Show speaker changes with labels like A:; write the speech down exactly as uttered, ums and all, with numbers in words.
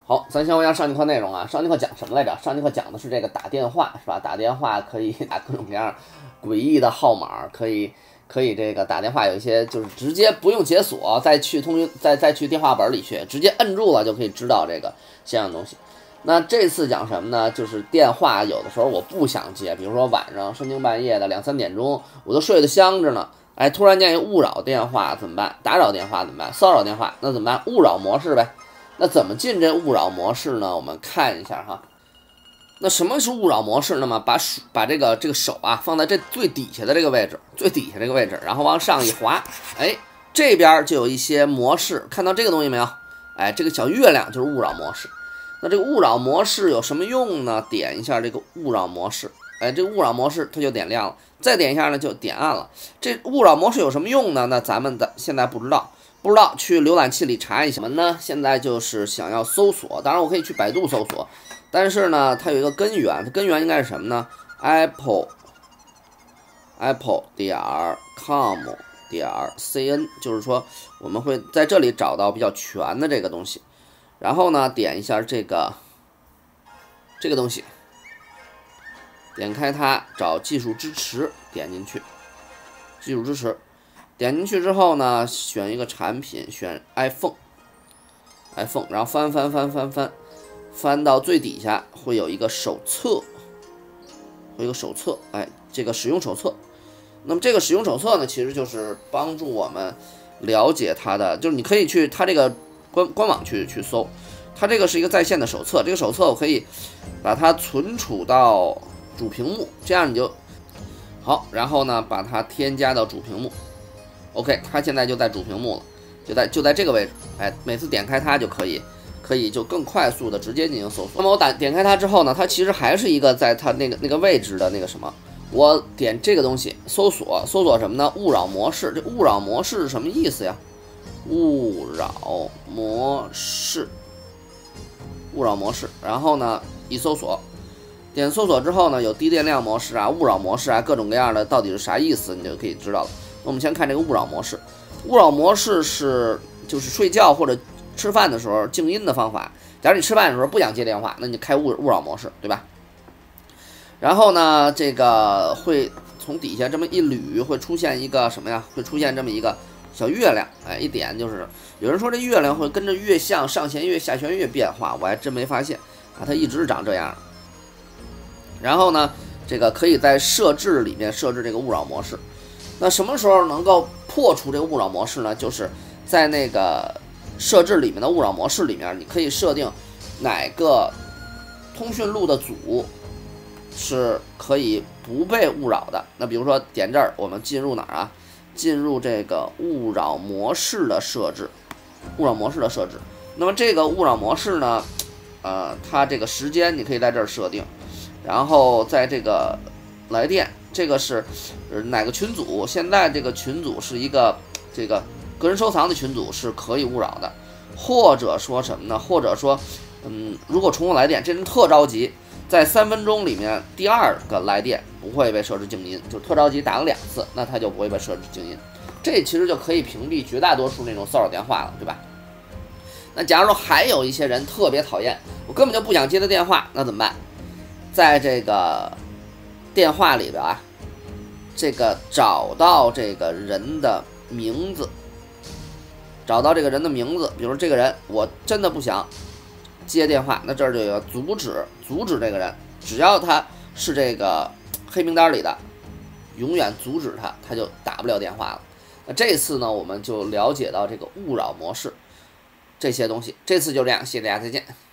A: 好，咱先回答上节课内容啊。上节课讲什么来着？上节课讲的是这个打电话，是吧？打电话可以打各种各样诡异的号码，可以可以这个打电话，有一些就是直接不用解锁，再去通讯，再再去电话本里去，直接摁住了就可以知道这个相应东西。那这次讲什么呢？就是电话有的时候我不想接，比如说晚上深更半夜的两三点钟，我都睡得香着呢，哎，突然间有勿扰电话怎么办？打扰电话怎么办？骚扰电话那怎么办？勿扰模式呗。那怎么进这勿扰模式呢？我们看一下哈。那什么是勿扰模式？那么把手把这个这个手啊放在这最底下的这个位置，最底下这个位置，然后往上一滑，哎，这边就有一些模式，看到这个东西没有？哎，这个小月亮就是勿扰模式。那这个勿扰模式有什么用呢？点一下这个勿扰模式，哎，这个勿扰模式它就点亮了，再点一下呢就点暗了。这勿扰模式有什么用呢？那咱们的现在不知道。不知道去浏览器里查一下什么呢？现在就是想要搜索，当然我可以去百度搜索，但是呢，它有一个根源，它根源应该是什么呢 ？apple apple 点 com 点 cn， 就是说我们会在这里找到比较全的这个东西，然后呢，点一下这个这个东西，点开它，找技术支持，点进去，技术支持。点进去之后呢，选一个产品，选 iPhone，iPhone， 然后翻翻翻翻翻，翻到最底下会有一个手册，会有一个手册，哎，这个使用手册。那么这个使用手册呢，其实就是帮助我们了解它的，就是你可以去它这个官官网去去搜，它这个是一个在线的手册，这个手册我可以把它存储到主屏幕，这样你就好，然后呢把它添加到主屏幕。OK， 它现在就在主屏幕了，就在就在这个位置，哎，每次点开它就可以，可以就更快速的直接进行搜索。那么我打点开它之后呢，它其实还是一个在它那个那个位置的那个什么，我点这个东西搜索，搜索什么呢？勿扰模式。这勿扰模式是什么意思呀？勿扰模式，勿扰模式。然后呢，一搜索，点搜索之后呢，有低电量模式啊，勿扰模式啊，各种各样的，到底是啥意思，你就可以知道了。我们先看这个勿扰模式，勿扰模式是就是睡觉或者吃饭的时候静音的方法。假如你吃饭的时候不想接电话，那你开勿勿扰模式，对吧？然后呢，这个会从底下这么一捋，会出现一个什么呀？会出现这么一个小月亮，哎，一点就是有人说这月亮会跟着月相上弦月、下弦月变化，我还真没发现啊，它一直是长这样。然后呢，这个可以在设置里面设置这个勿扰模式。那什么时候能够破除这个勿扰模式呢？就是在那个设置里面的勿扰模式里面，你可以设定哪个通讯录的组是可以不被勿扰的。那比如说点这儿，我们进入哪儿啊？进入这个勿扰模式的设置，勿扰模式的设置。那么这个勿扰模式呢，呃，它这个时间你可以在这儿设定，然后在这个来电。这个是呃哪个群组？现在这个群组是一个这个个人收藏的群组，是可以勿扰的。或者说什么呢？或者说，嗯，如果重复来电，这人特着急，在三分钟里面第二个来电不会被设置静音，就特着急打了两次，那他就不会被设置静音。这其实就可以屏蔽绝大多数那种骚扰电话了，对吧？那假如说还有一些人特别讨厌，我根本就不想接的电话，那怎么办？在这个电话里边啊，这个找到这个人的名字，找到这个人的名字，比如这个人我真的不想接电话，那这儿就有阻止，阻止这个人，只要他是这个黑名单里的，永远阻止他，他就打不了电话了。那这次呢，我们就了解到这个勿扰模式这些东西，这次就这样，谢谢大家，再见。